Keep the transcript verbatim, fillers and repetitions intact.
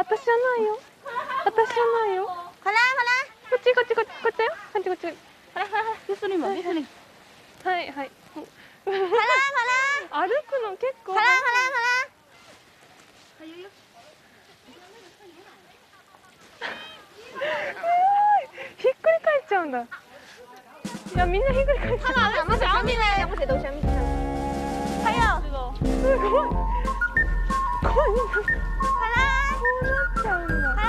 私じゃないよ。私じゃないよ。 ほらほら。 こっちこっちこっちこっちだよ。こっちこっち。 ほらほらほら。ゆすりもゆすり。 はいはい。 ほらほら。 歩くの結構。 ほらほらほら。 ひっくり返っちゃうんだ。いやみんなひっくり返っちゃう。 妈妈，小米来，我谁都小米。还有， すごい。怖い。 好啦， こうなっちゃうんだ。